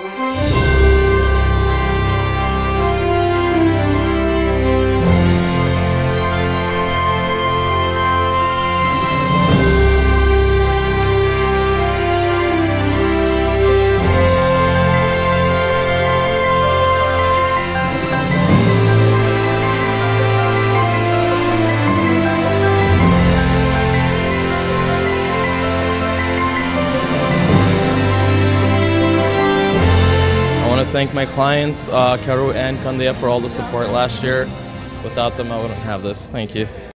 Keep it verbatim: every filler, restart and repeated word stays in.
I want to thank my clients, uh, Karu and Kandia, for all the support last year. Without them, I wouldn't have this. Thank you.